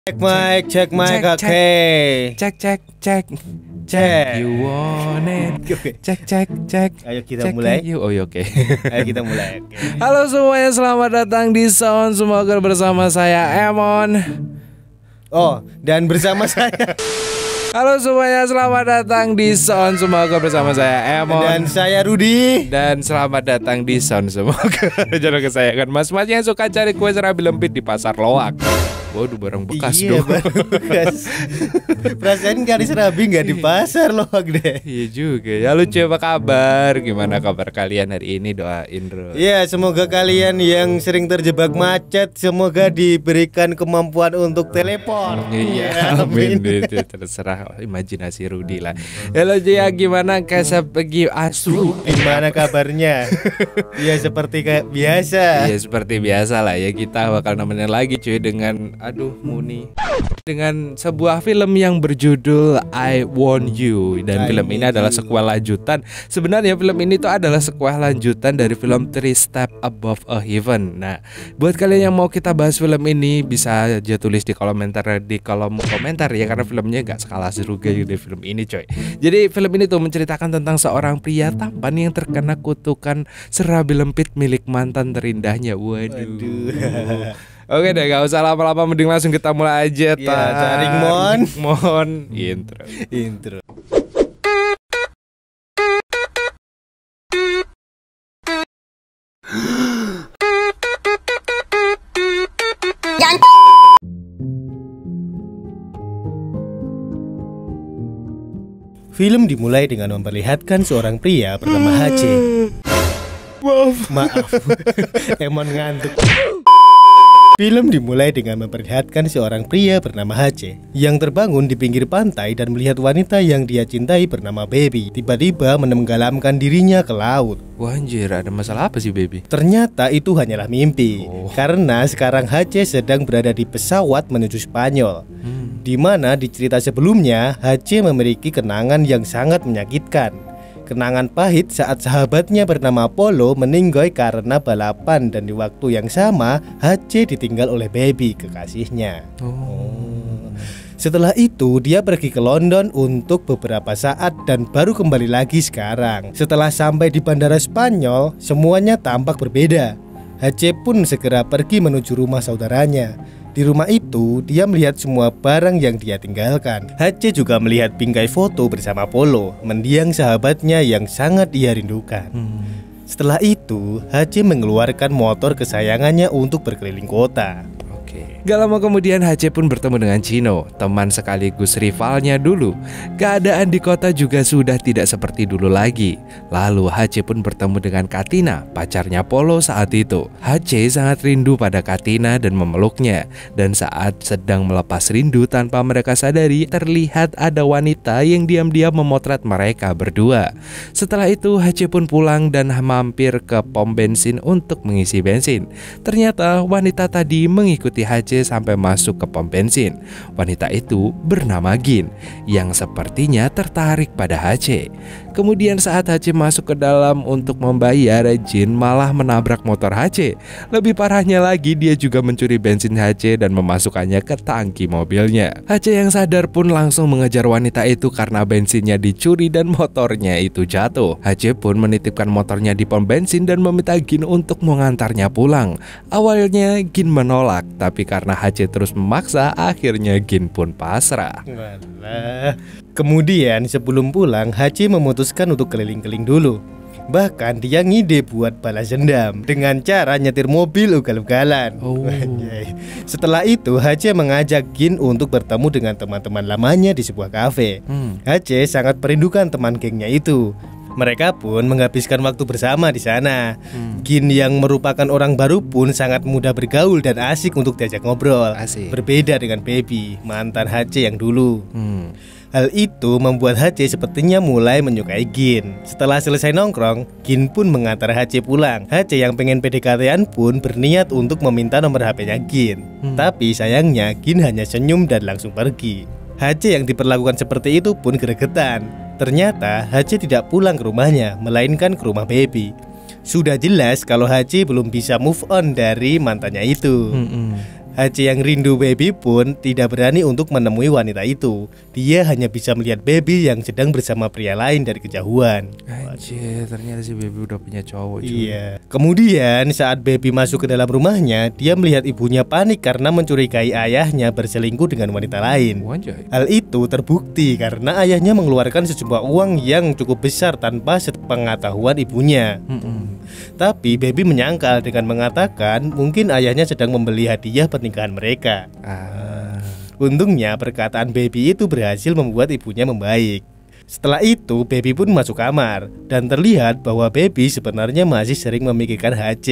Cek mic, oke. Cek. You want it? Cek. Ayo kita mulai. Oh iya, oke. Ayo kita mulai. Okay. Halo semuanya, selamat datang di Sound Semoga bersama saya Emon. Oh, dan bersama saya. Halo semuanya, selamat datang di Sound Semoga bersama saya Emon. Dan saya Rudi. Dan selamat datang di Sound Semoga. Jangan kesayangan mas-mas yang suka cari kue serabi lempit di pasar Loak. Waduh, barang bekas dong. Barang bekas. Perasaan kali serabi nggak di pasar Loak deh. Iya juga. Ya lucu, apa kabar? Gimana kabar kalian hari ini? Doain bro. Iya, semoga kalian yang sering terjebak macet semoga diberikan kemampuan untuk teleport. Iya, amin. Itu terserah imajinasi Rudi lah. Halo Jia, gimana kasih asu? Gimana kabarnya? Ya seperti kayak biasa. Iya seperti biasa lah ya, kita bakal nemenin lagi cuy dengan dengan sebuah film yang berjudul I Want You. Dan film ini adalah sequel lanjutan. Sebenarnya film ini tuh adalah sequel lanjutan dari film Three Step Above a Heaven. Nah, buat kalian yang mau kita bahas film ini bisa aja tulis di kolom komentar ya, karena filmnya gak skala seru kayak di film ini coy. Jadi film ini tuh menceritakan tentang seorang pria tampan yang terkena kutukan serabi lempit milik mantan terindahnya. Waduh. Oke deh, gak usah lama-lama, mending langsung kita mulai aja. Ya, tarik mon intro. Film dimulai dengan memperlihatkan seorang pria bernama HC. Maaf. Emon ngantuk. Film dimulai dengan memperlihatkan seorang pria bernama HC yang terbangun di pinggir pantai dan melihat wanita yang dia cintai bernama Baby tiba-tiba menenggelamkan dirinya ke laut. Wah anjir, ada masalah apa sih Baby? Ternyata itu hanyalah mimpi. Karena sekarang HC sedang berada di pesawat menuju Spanyol. Di mana di cerita sebelumnya HC memiliki kenangan yang sangat menyakitkan. Kenangan pahit saat sahabatnya bernama Polo meninggal karena balapan, dan di waktu yang sama HC ditinggal oleh Baby, kekasihnya. Setelah itu dia pergi ke London untuk beberapa saat dan baru kembali lagi sekarang. Setelah sampai di bandara Spanyol, semuanya tampak berbeda. HC pun segera pergi menuju rumah saudaranya. Di rumah itu, dia melihat semua barang yang dia tinggalkan. HC juga melihat bingkai foto bersama Polo, mendiang sahabatnya yang sangat dia rindukan. Setelah itu, HC mengeluarkan motor kesayangannya untuk berkeliling kota. Gak lama kemudian HC pun bertemu dengan Chino, teman sekaligus rivalnya dulu. Keadaan di kota juga sudah tidak seperti dulu lagi. Lalu HC pun bertemu dengan Katina, pacarnya Polo saat itu. HC sangat rindu pada Katina dan memeluknya. Dan saat sedang melepas rindu tanpa mereka sadari, terlihat ada wanita yang diam-diam memotret mereka berdua. Setelah itu HC pun pulang dan mampir ke pom bensin untuk mengisi bensin. Ternyata wanita tadi mengikuti HC sampai masuk ke pom bensin. Wanita itu bernama Gin yang sepertinya tertarik pada HC. Kemudian saat HC masuk ke dalam untuk membayar, Gin malah menabrak motor HC. Lebih parahnya lagi, dia juga mencuri bensin HC dan memasukkannya ke tangki mobilnya. HC yang sadar pun langsung mengejar wanita itu karena bensinnya dicuri dan motornya itu jatuh. HC pun menitipkan motornya di pom bensin dan meminta Gin untuk mengantarnya pulang. Awalnya Gin menolak, tapi karena HC terus memaksa, akhirnya Gin pun pasrah. Kemudian sebelum pulang, HC memutuskan untuk keliling-keliling dulu. Bahkan dia ngide buat balas dendam dengan cara nyetir mobil ugal-ugalan. Setelah itu HC mengajak Gin untuk bertemu dengan teman-teman lamanya di sebuah kafe. HC sangat merindukan teman gengnya itu. Mereka pun menghabiskan waktu bersama di sana. Gin yang merupakan orang baru pun sangat mudah bergaul dan asik untuk diajak ngobrol. Berbeda dengan Baby, mantan HC yang dulu. Hal itu membuat HC sepertinya mulai menyukai Gin. Setelah selesai nongkrong, Gin pun mengantar HC pulang. HC yang pengen PDKT-an pun berniat untuk meminta nomor HP-nya Gin. Tapi sayangnya Gin hanya senyum dan langsung pergi. HC yang diperlakukan seperti itu pun gregetan. Ternyata HC tidak pulang ke rumahnya, melainkan ke rumah Baby. Sudah jelas kalau HC belum bisa move on dari mantannya itu. HC yang rindu Baby pun tidak berani untuk menemui wanita itu. Dia hanya bisa melihat Baby yang sedang bersama pria lain dari kejauhan. Anjir, ternyata si Baby udah punya cowok juga. Iya. Kemudian saat Baby masuk ke dalam rumahnya, dia melihat ibunya panik karena mencurigai ayahnya berselingkuh dengan wanita lain. Wanjay. Hal itu terbukti karena ayahnya mengeluarkan sejumlah uang yang cukup besar tanpa sepengetahuan ibunya. Tapi Baby menyangkal dengan mengatakan mungkin ayahnya sedang membeli hadiah pernikahan mereka. Untungnya perkataan Baby itu berhasil membuat ibunya membaik. Setelah itu Baby pun masuk kamar dan terlihat bahwa Baby sebenarnya masih sering memikirkan HC.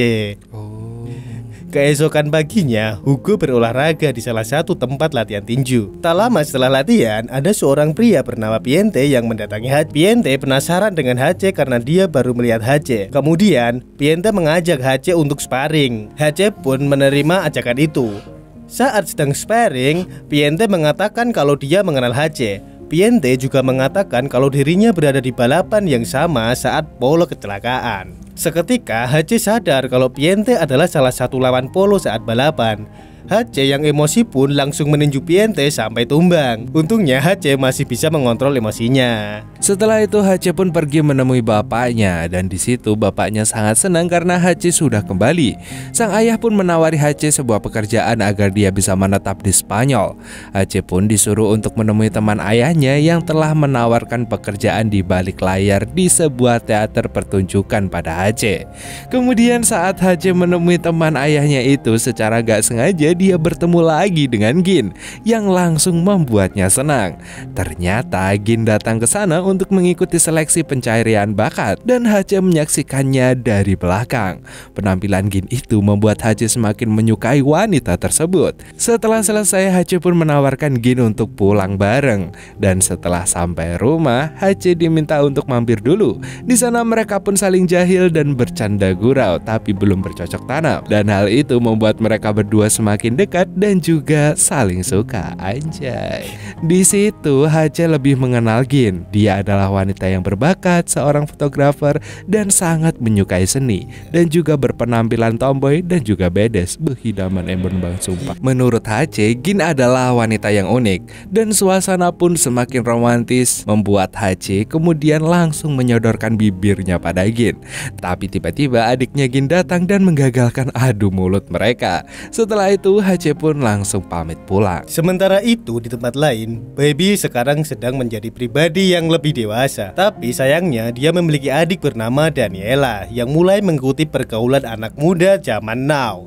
Keesokan paginya, Hugo berolahraga di salah satu tempat latihan tinju. Tak lama setelah latihan, ada seorang pria bernama Piente yang mendatangi HC. Piente penasaran dengan HC karena dia baru melihat HC. Kemudian, Piente mengajak HC untuk sparring. HC pun menerima ajakan itu. Saat sedang sparring, Piente mengatakan kalau dia mengenal HC. Piente juga mengatakan kalau dirinya berada di balapan yang sama saat Polo kecelakaan. Seketika HC sadar kalau Piente adalah salah satu lawan Polo saat balapan. HC yang emosi pun langsung meninju Piente sampai tumbang. Untungnya HC masih bisa mengontrol emosinya. Setelah itu HC pun pergi menemui bapaknya dan di situ bapaknya sangat senang karena HC sudah kembali. Sang ayah pun menawari HC sebuah pekerjaan agar dia bisa menetap di Spanyol. HC pun disuruh untuk menemui teman ayahnya yang telah menawarkan pekerjaan di balik layar di sebuah teater pertunjukan pada HC. Kemudian saat HC menemui teman ayahnya itu, secara gak sengaja dia bertemu lagi dengan Gin yang langsung membuatnya senang. Ternyata Gin datang ke sana untuk mengikuti seleksi pencarian bakat dan HC menyaksikannya dari belakang. Penampilan Gin itu membuat HC semakin menyukai wanita tersebut. Setelah selesai, HC pun menawarkan Gin untuk pulang bareng dan setelah sampai rumah, HC diminta untuk mampir dulu. Di sana mereka pun saling jahil dan bercanda gurau tapi belum bercocok tanam dan hal itu membuat mereka berdua semakin dekat dan juga saling suka. Anjay. Di situ HC lebih mengenal Gin. Dia adalah wanita yang berbakat, seorang fotografer dan sangat menyukai seni dan juga berpenampilan tomboy dan juga bedes. Hidaman embon bang sumpah. Menurut HC, Gin adalah wanita yang unik dan suasana pun semakin romantis membuat HC kemudian langsung menyodorkan bibirnya pada Gin. Tapi tiba-tiba adiknya Gin datang dan menggagalkan adu mulut mereka. Setelah itu HC pun langsung pamit pulang. Sementara itu di tempat lain, Baby sekarang sedang menjadi pribadi yang lebih dewasa. Tapi sayangnya dia memiliki adik bernama Daniela yang mulai mengikuti pergaulan anak muda zaman now.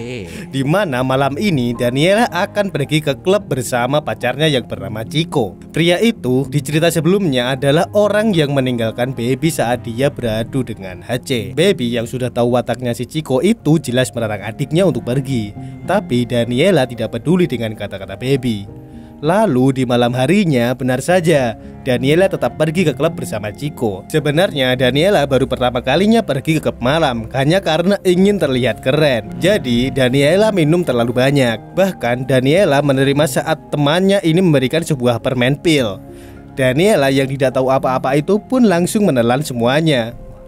Di mana malam ini Daniela akan pergi ke klub bersama pacarnya yang bernama Chico. Pria itu di cerita sebelumnya adalah orang yang meninggalkan Baby saat dia beradu dengan HC. Baby yang sudah tahu wataknya si Chico itu jelas melarang adiknya untuk pergi. Tapi Daniela tidak peduli dengan kata-kata Baby. Lalu di malam harinya, benar saja, Daniela tetap pergi ke klub bersama Chico. Sebenarnya Daniela baru pertama kalinya pergi ke klub malam hanya karena ingin terlihat keren. Jadi Daniela minum terlalu banyak. Bahkan Daniela menerima saat temannya ini memberikan sebuah permen pil. Daniela yang tidak tahu apa-apa itu pun langsung menelan semuanya.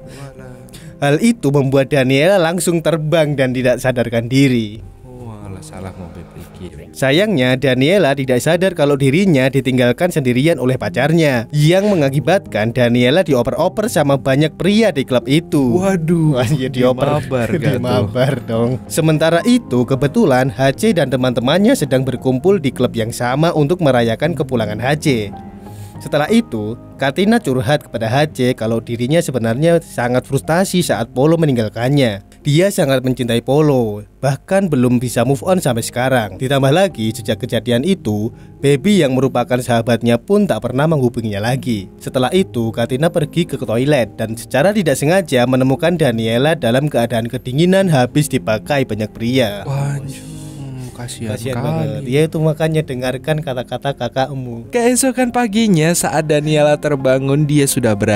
Hal itu membuat Daniela langsung terbang dan tidak sadarkan diri. Salah mau berpikir. Sayangnya Daniela tidak sadar kalau dirinya ditinggalkan sendirian oleh pacarnya, yang mengakibatkan Daniela dioper-oper sama banyak pria di klub itu. Waduh, ya dioper, dimabar dong. Sementara itu kebetulan HC dan teman-temannya sedang berkumpul di klub yang sama untuk merayakan kepulangan HC. Setelah itu, Katina curhat kepada HC kalau dirinya sebenarnya sangat frustasi saat Polo meninggalkannya. Dia sangat mencintai Polo, bahkan belum bisa move on sampai sekarang. Ditambah lagi, sejak kejadian itu, Baby yang merupakan sahabatnya pun tak pernah menghubunginya lagi. Setelah itu, Katina pergi ke toilet dan secara tidak sengaja menemukan Daniela dalam keadaan kedinginan habis dipakai banyak pria. Kasihan banget. Dia itu makanya dengarkan kata-kata kakakmu. Keesokan paginya saat Daniela terbangun, dia sudah berada di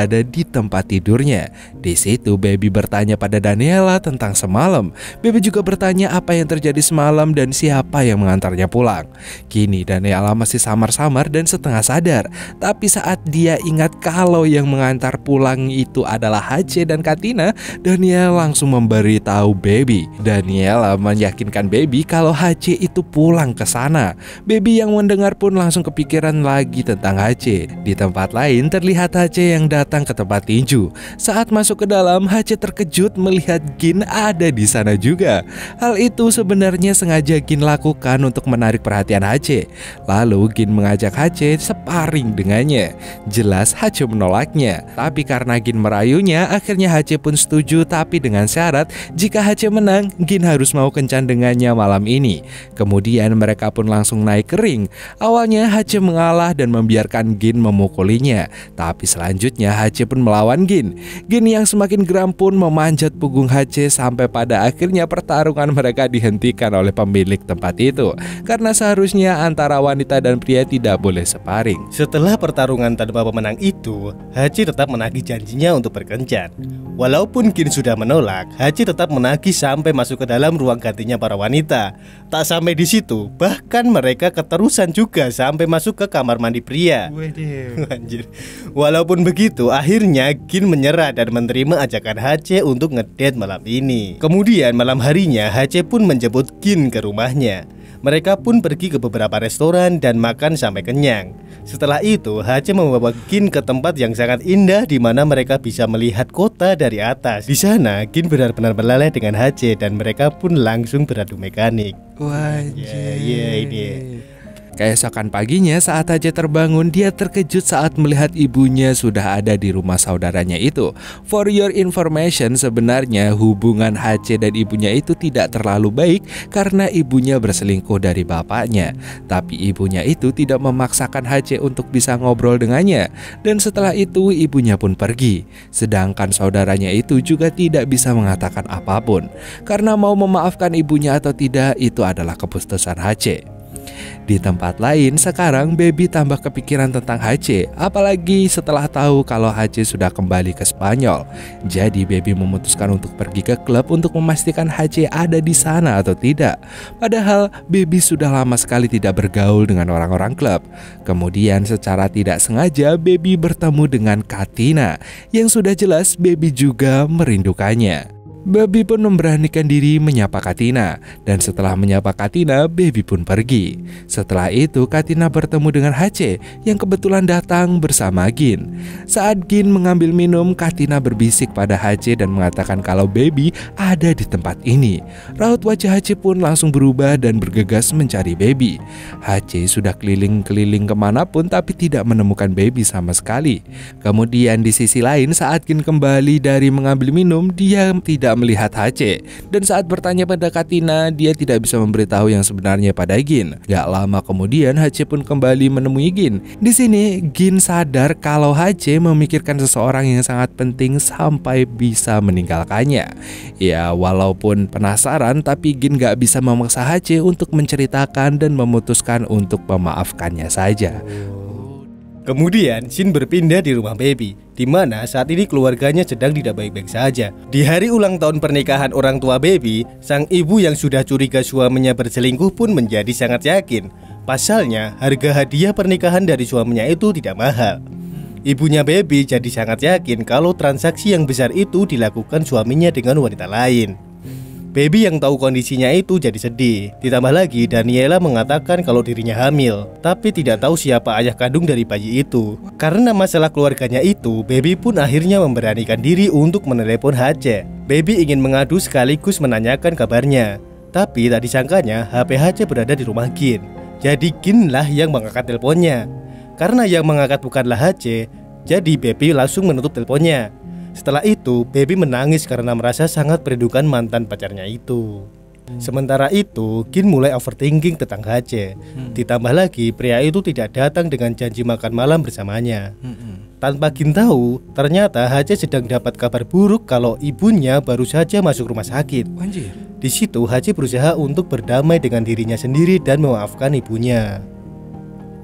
tempat tidurnya. Di situ Baby bertanya pada Daniela tentang semalam. Baby juga bertanya apa yang terjadi semalam dan siapa yang mengantarnya pulang. Kini Daniela masih samar-samar dan setengah sadar. Tapi saat dia ingat kalau yang mengantar pulang itu adalah HC dan Katina, Daniela langsung memberitahu Baby. Daniela meyakinkan Baby kalau HC itu pulang ke sana. Baby yang mendengar pun langsung kepikiran lagi tentang HC. Di tempat lain terlihat HC yang datang ke tempat tinju. Saat masuk ke dalam, HC terkejut melihat Gin ada di sana juga. Hal itu sebenarnya sengaja Gin lakukan untuk menarik perhatian HC. Lalu Gin mengajak HC sparring dengannya. Jelas HC menolaknya, tapi karena Gin merayunya, akhirnya HC pun setuju, tapi dengan syarat jika HC menang, Gin harus mau kencan dengannya malam ini. Kemudian mereka pun langsung naik ke ring. Awalnya HC mengalah dan membiarkan Gin memukulinya, tapi selanjutnya HC pun melawan Gin. Gin yang semakin geram pun memanjat punggung HC sampai pada akhirnya pertarungan mereka dihentikan oleh pemilik tempat itu, karena seharusnya antara wanita dan pria tidak boleh sparring. Setelah pertarungan tanpa pemenang itu, HC tetap menagih janjinya untuk berkencan. Walaupun Gin sudah menolak, HC tetap menagih sampai masuk ke dalam ruang gantinya para wanita. Tak sampai di situ, bahkan mereka keterusan juga sampai masuk ke kamar mandi pria. Anjir. Walaupun begitu, akhirnya Gin menyerah dan menerima ajakan HC untuk ngedate malam ini. Kemudian malam harinya HC pun menjemput Gin ke rumahnya. Mereka pun pergi ke beberapa restoran dan makan sampai kenyang. Setelah itu, HC membawa Gin ke tempat yang sangat indah di mana mereka bisa melihat kota dari atas. Di sana, Gin benar-benar meleleh dengan HC dan mereka pun langsung beradu mekanik. Wajib. Ini. Keesokan paginya saat HC terbangun, dia terkejut saat melihat ibunya sudah ada di rumah saudaranya itu. For your information, sebenarnya hubungan HC dan ibunya itu tidak terlalu baik karena ibunya berselingkuh dari bapaknya. Tapi ibunya itu tidak memaksakan HC untuk bisa ngobrol dengannya. Dan setelah itu ibunya pun pergi. Sedangkan saudaranya itu juga tidak bisa mengatakan apapun. Karena mau memaafkan ibunya atau tidak, itu adalah keputusan HC. Di tempat lain, sekarang Baby tambah kepikiran tentang HC, apalagi setelah tahu kalau HC sudah kembali ke Spanyol. Jadi Baby memutuskan untuk pergi ke klub untuk memastikan HC ada di sana atau tidak. Padahal Baby sudah lama sekali tidak bergaul dengan orang-orang klub. Kemudian secara tidak sengaja Baby bertemu dengan Katina, yang sudah jelas Baby juga merindukannya. Baby pun memberanikan diri menyapa Katina, dan setelah menyapa Katina, Baby pun pergi. Setelah itu, Katina bertemu dengan HC yang kebetulan datang bersama Gin. Saat Gin mengambil minum, Katina berbisik pada HC dan mengatakan kalau Baby ada di tempat ini. Raut wajah HC pun langsung berubah dan bergegas mencari Baby. HC sudah keliling-keliling kemanapun tapi tidak menemukan Baby sama sekali. Kemudian di sisi lain, saat Gin kembali dari mengambil minum, dia tidak melihat HC, dan saat bertanya pada Katina, dia tidak bisa memberitahu yang sebenarnya pada Gin. Gak lama kemudian HC pun kembali menemui Gin. Di sini Gin sadar kalau HC memikirkan seseorang yang sangat penting sampai bisa meninggalkannya. Ya, walaupun penasaran, tapi Gin gak bisa memaksa HC untuk menceritakan dan memutuskan untuk memaafkannya saja. Kemudian Shin berpindah di rumah Baby, di mana saat ini keluarganya sedang tidak baik-baik saja. Di hari ulang tahun pernikahan orang tua Baby, sang ibu yang sudah curiga suaminya berselingkuh pun menjadi sangat yakin. Pasalnya, harga hadiah pernikahan dari suaminya itu tidak mahal. Ibunya Baby jadi sangat yakin kalau transaksi yang besar itu dilakukan suaminya dengan wanita lain. Baby yang tahu kondisinya itu jadi sedih. Ditambah lagi Daniela mengatakan kalau dirinya hamil, tapi tidak tahu siapa ayah kandung dari bayi itu. Karena masalah keluarganya itu, Baby pun akhirnya memberanikan diri untuk menelepon HC. Baby ingin mengadu sekaligus menanyakan kabarnya. Tapi tak disangkanya HP HC berada di rumah Gin. Jadi Gin lah yang mengangkat teleponnya. Karena yang mengangkat bukanlah HC, jadi Baby langsung menutup teleponnya. Setelah itu, Baby menangis karena merasa sangat merindukan mantan pacarnya itu. Sementara itu, Gin mulai overthinking tentang HC. Ditambah lagi, pria itu tidak datang dengan janji makan malam bersamanya. Tanpa Gin tahu, ternyata HC sedang dapat kabar buruk kalau ibunya baru saja masuk rumah sakit. Di situ, HC berusaha untuk berdamai dengan dirinya sendiri dan memaafkan ibunya.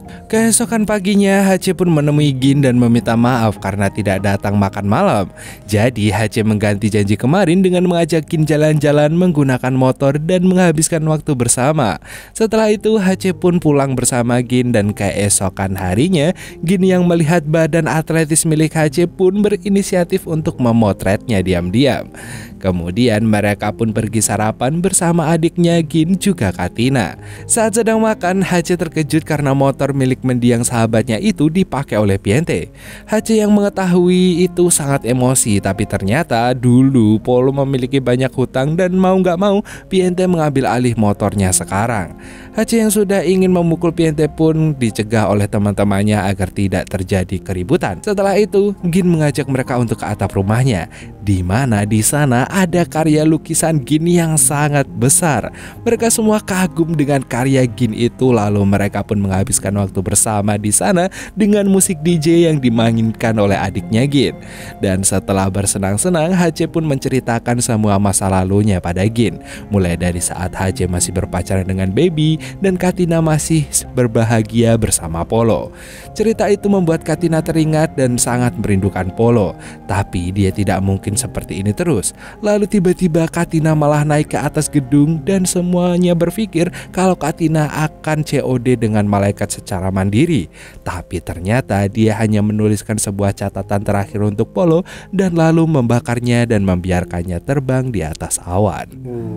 Keesokan paginya, Hache pun menemui Gin dan meminta maaf karena tidak datang makan malam. Jadi Hache mengganti janji kemarin dengan mengajak Gin jalan-jalan menggunakan motor dan menghabiskan waktu bersama. Setelah itu Hache pun pulang bersama Gin dan keesokan harinya Gin yang melihat badan atletis milik Hache pun berinisiatif untuk memotretnya diam-diam. Kemudian mereka pun pergi sarapan bersama adiknya Gin juga Katina. Saat sedang makan, Hache terkejut karena motor milik mendiang sahabatnya itu dipakai oleh Piente. Hache yang mengetahui itu sangat emosi, tapi ternyata dulu Polo memiliki banyak hutang dan mau gak mau Piente mengambil alih motornya sekarang. Hache yang sudah ingin memukul Piente pun dicegah oleh teman-temannya agar tidak terjadi keributan. Setelah itu, Gin mengajak mereka untuk ke atap rumahnya, di mana di sana ada karya lukisan Gin yang sangat besar. Mereka semua kagum dengan karya Gin itu, lalu mereka pun menghabiskan waktu bersama di sana dengan musik DJ yang dimainkan oleh adiknya Gin. Dan setelah bersenang-senang, Hache pun menceritakan semua masa lalunya pada Gin, mulai dari saat Hache masih berpacaran dengan Baby dan Katina masih berbahagia bersama Polo. Cerita itu membuat Katina teringat dan sangat merindukan Polo, tapi dia tidak mungkin seperti ini terus. Lalu tiba-tiba Katina malah naik ke atas gedung dan semuanya berpikir kalau Katina akan COD dengan malaikat secara mandiri. Tapi ternyata dia hanya menuliskan sebuah catatan terakhir untuk Polo dan lalu membakarnya dan membiarkannya terbang di atas awan.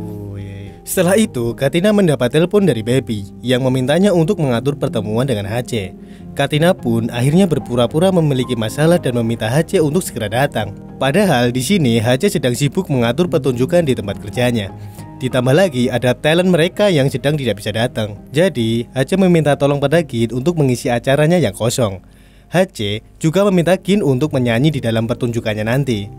Setelah itu, Katina mendapat telepon dari Baby yang memintanya untuk mengatur pertemuan dengan Hache. Katina pun akhirnya berpura-pura memiliki masalah dan meminta Hache untuk segera datang. Padahal di sini Hache sedang sibuk mengatur pertunjukan di tempat kerjanya. Ditambah lagi ada talent mereka yang sedang tidak bisa datang. Jadi Hache meminta tolong pada Gin untuk mengisi acaranya yang kosong. Hache juga meminta Gin untuk menyanyi di dalam pertunjukannya nanti.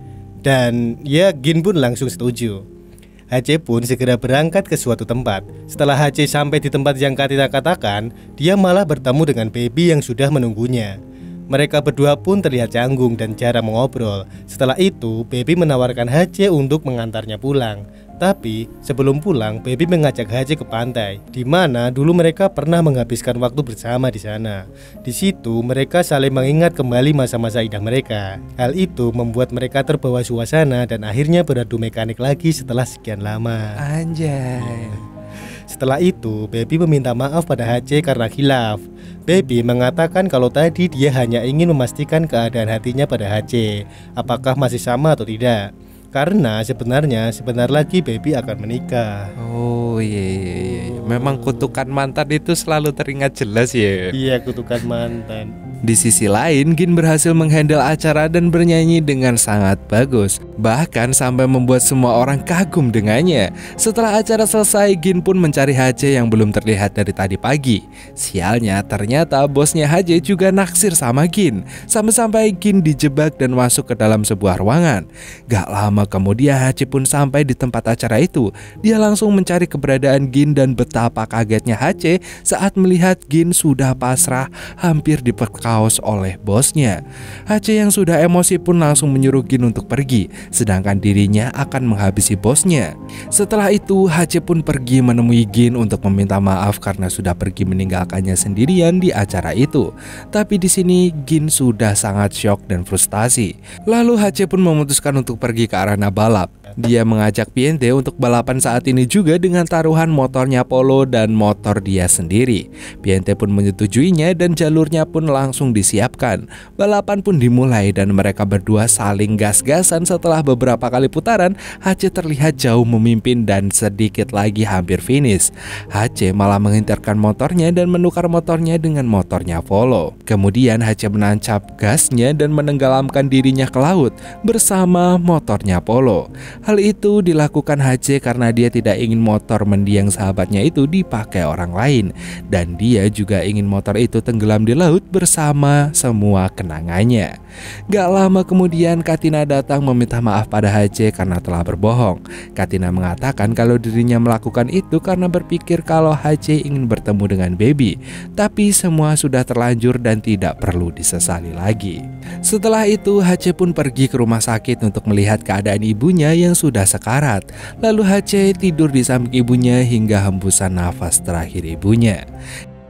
Dan ya, Gin pun langsung setuju. Hache pun segera berangkat ke suatu tempat. Setelah Hache sampai di tempat yang Katina katakan, dia malah bertemu dengan Baby yang sudah menunggunya. Mereka berdua pun terlihat canggung dan jarang mengobrol. Setelah itu, Baby menawarkan Hache untuk mengantarnya pulang. Tapi sebelum pulang, Baby mengajak Hache ke pantai, di mana dulu mereka pernah menghabiskan waktu bersama di sana. Di situ mereka saling mengingat kembali masa-masa indah mereka. Hal itu membuat mereka terbawa suasana dan akhirnya beradu mekanik lagi setelah sekian lama. Anjay. Setelah itu, Baby meminta maaf pada Hache karena khilaf. Baby mengatakan kalau tadi dia hanya ingin memastikan keadaan hatinya pada Hache, apakah masih sama atau tidak. Karena sebenarnya sebentar lagi Baby akan menikah. Oh iya. Memang kutukan mantan itu selalu teringat jelas ya. Iya, kutukan mantan. Di sisi lain, Gin berhasil menghandle acara dan bernyanyi dengan sangat bagus, bahkan sampai membuat semua orang kagum dengannya. Setelah acara selesai, Gin pun mencari Hache yang belum terlihat dari tadi pagi. Sialnya, ternyata bosnya Hache juga naksir sama Gin, sampai-sampai Gin dijebak dan masuk ke dalam sebuah ruangan. Gak lama kemudian Hache pun sampai di tempat acara itu. Dia langsung mencari keberadaan Gin dan betapa kagetnya Hache saat melihat Gin sudah pasrah, hampir diperkaos oleh bosnya. Hache yang sudah emosi pun langsung menyuruh Gin untuk pergi, sedangkan dirinya akan menghabisi bosnya. Setelah itu Hache pun pergi menemui Gin untuk meminta maaf karena sudah pergi meninggalkannya sendirian di acara itu. Tapi di sini Gin sudah sangat syok dan frustasi. Lalu Hache pun memutuskan untuk pergi ke arena balap. Dia mengajak Piente untuk balapan saat ini juga dengan taruhan motornya Polo dan motor dia sendiri. Piente pun menyetujuinya dan jalurnya pun langsung disiapkan. Balapan pun dimulai dan mereka berdua saling gas-gasan. Setelah beberapa kali putaran, Hache terlihat jauh memimpin dan sedikit lagi hampir finish. Hache malah menginterkan motornya dan menukar motornya dengan motornya Polo. Kemudian Hache menancap gasnya dan menenggelamkan dirinya ke laut bersama motornya Polo. Hal itu dilakukan Hache karena dia tidak ingin motor mendiang sahabatnya itu dipakai orang lain, dan dia juga ingin motor itu tenggelam di laut bersama semua kenangannya. Gak lama kemudian Katina datang meminta maaf pada Hache karena telah berbohong. Katina mengatakan kalau dirinya melakukan itu karena berpikir kalau Hache ingin bertemu dengan Baby, tapi semua sudah terlanjur dan tidak perlu disesali lagi. Setelah itu Hache pun pergi ke rumah sakit untuk melihat keadaan ibunya yang sudah sekarat. Lalu Hache tidur di samping ibunya hingga hembusan nafas terakhir ibunya.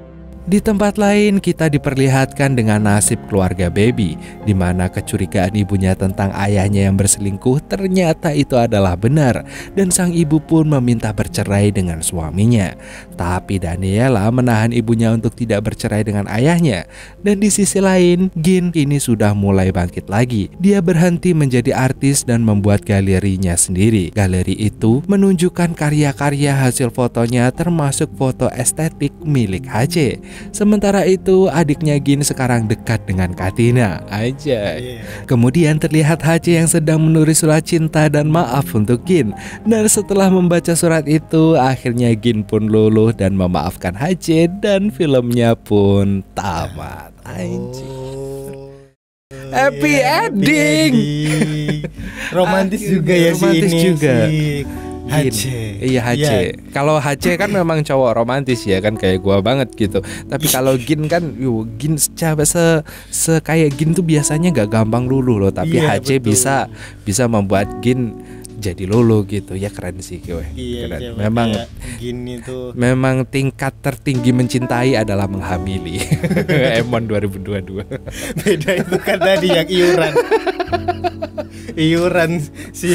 Di tempat lain kita diperlihatkan dengan nasib keluarga Baby, di mana kecurigaan ibunya tentang ayahnya yang berselingkuh ternyata itu adalah benar, dan sang ibu pun meminta bercerai dengan suaminya. Tapi Daniela menahan ibunya untuk tidak bercerai dengan ayahnya. Dan di sisi lain, Gin kini sudah mulai bangkit lagi. Dia berhenti menjadi artis dan membuat galerinya sendiri. Galeri itu menunjukkan karya-karya hasil fotonya, termasuk foto estetik milik HC. Sementara itu adiknya Gin sekarang dekat dengan Katina aja. Kemudian terlihat HC yang sedang menulis surat cinta dan maaf untuk Gin. Dan setelah membaca surat itu, akhirnya Gin pun luluh dan memaafkan HC, dan filmnya pun tamat. Happy ending. Romantis juga ya romantis si ini juga. si HC. Iya HC. Kalau HC kan memang cowok romantis ya kan, kayak gua banget gitu. Tapi kalau Gin kan, Gin kayak Gin tuh biasanya gak gampang luluh loh. Tapi HC betul. bisa membuat Gin jadi luluh gitu ya, keren sih gue. Keren. Memang Gin itu memang tingkat tertinggi mencintai adalah menghamili. Emon 2022. beda itu kan tadi yang iuran si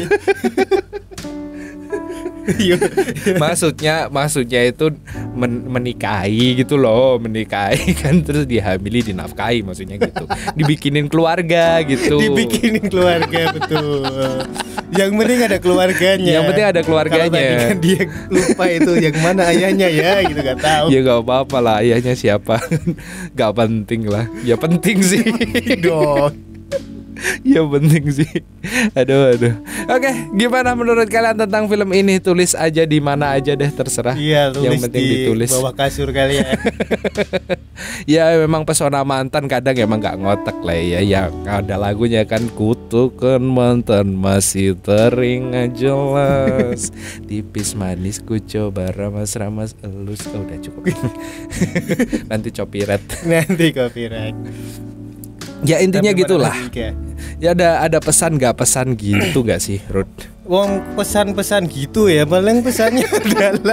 maksudnya itu menikahi gitu loh, menikahi kan, terus dihamili, dinafkahi, maksudnya gitu. Dibikinin keluarga gitu. Dibikinin keluarga, betul. Yang penting ada keluarganya. Yang penting ada keluarganya. Kalau tadi kan dia lupa itu yang mana ayahnya ya, gitu gak tahu. Ya gak apa-apa lah, ayahnya siapa. Gak penting lah. Ya penting sih. Dong. Ya penting sih. Aduh. Oke, gimana menurut kalian tentang film ini? Tulis aja di mana aja deh, terserah. Iya, tulis yang penting di ditulis bawah kasur kali ya. Ya memang pesona mantan kadang emang gak ngotak lah ya. Yang ada lagunya kan, kutukan mantan masih teringat jelas. Tipis manis ku coba ramas-ramas elus. Oh, udah cukup. Nanti copyright. Nanti copyright. Ya intinya Tapi gitulah. Ya ada pesan gak pesan gitu gak sih, Ruth? Wong pesan-pesan gitu ya, paling pesannya adalah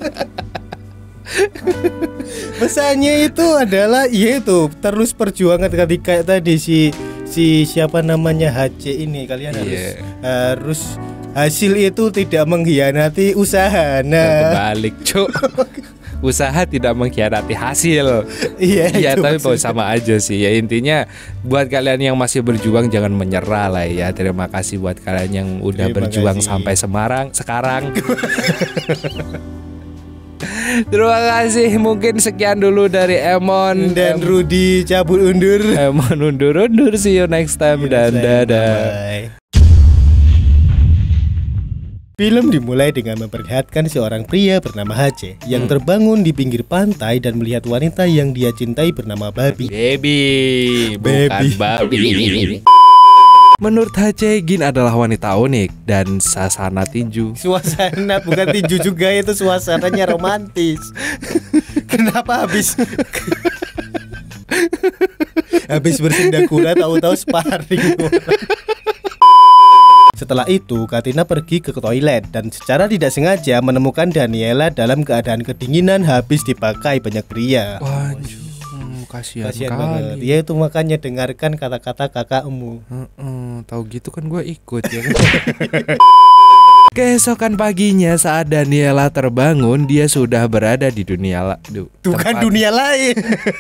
pesannya itu adalah yaitu terus perjuangan ketika tadi si siapa namanya HC ini, kalian harus hasil itu tidak mengkhianati usaha. Nah, kebalik, Cuk. Usaha tidak mengkhianati hasil. Iya, tapi sama aja sih. Ya intinya buat kalian yang masih berjuang jangan menyerah lah ya. Terima kasih buat kalian yang udah berjuang sampai sekarang. Terima kasih. Mungkin sekian dulu dari Emon dan Rudy cabut undur. Emon undur. See you next time dan dadah. Bye. Film dimulai dengan memperlihatkan seorang pria bernama HC yang terbangun di pinggir pantai dan melihat wanita yang dia cintai bernama Baby. Bukan babi. Menurut HC, Gin adalah wanita unik dan sasana tinju. Suasana bukan tinju juga, itu suasananya romantis. Kenapa habis bersindakula tahu-tahu sparring. Setelah itu, Katina pergi ke toilet dan secara tidak sengaja menemukan Daniela dalam keadaan kedinginan habis dipakai banyak pria. Kasihan banget. Dia itu makanya dengarkan kata-kata kakakmu. Tahu gitu kan gue ikut ya. Keesokan paginya saat Daniela terbangun, dia sudah berada di dunia dunia lain.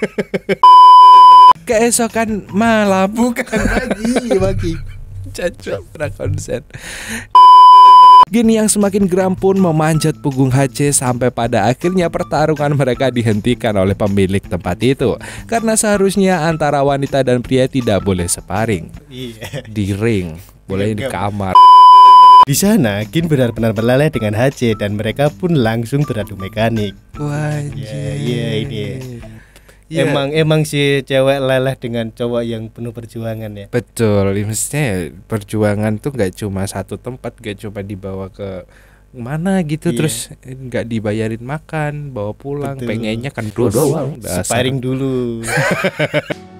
Keesokan malam, bukan pagi. Cacok konsen. Gin yang semakin geram pun memanjat punggung HC sampai pada akhirnya pertarungan mereka dihentikan oleh pemilik tempat itu karena seharusnya antara wanita dan pria tidak boleh sparring. Di ring, boleh di kamar. Di sana Gin benar-benar berleleh dengan HC dan mereka pun langsung beradu mekanik. Ini. Emang si cewek leleh dengan cowok yang penuh perjuangan ya. Betul, maksudnya perjuangan tuh gak cuma satu tempat, gak cuma dibawa ke mana gitu, terus gak dibayarin makan, bawa pulang. Betul. Pengennya kan doang. Sparring dulu.